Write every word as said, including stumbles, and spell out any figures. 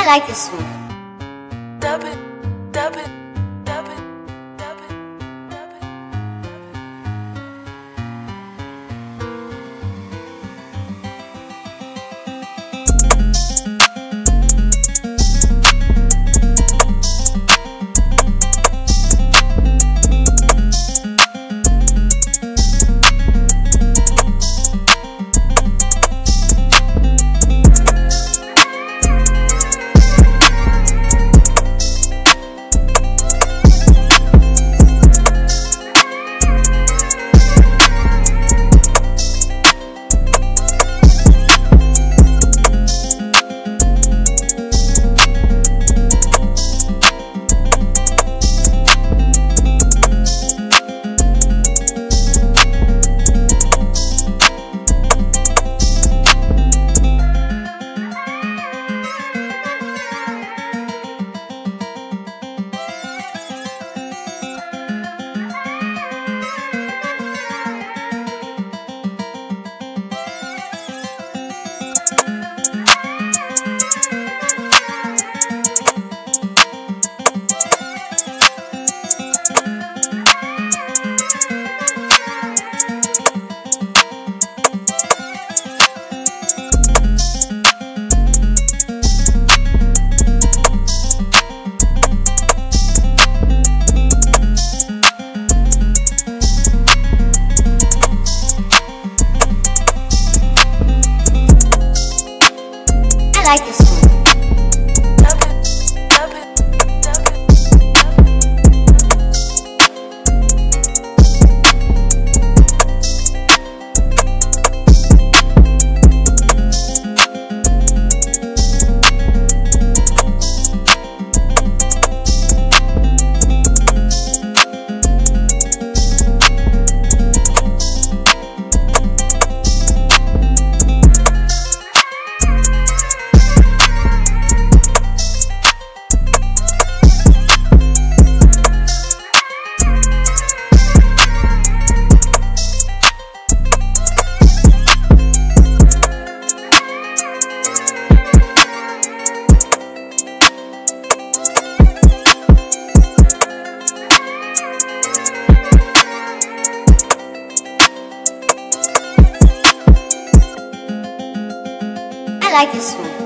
like this one. Dub it, dub it, dub it, dub it, dub it, dub it. I like this one. Dub it, dub it, dub it, dub it. I like this one.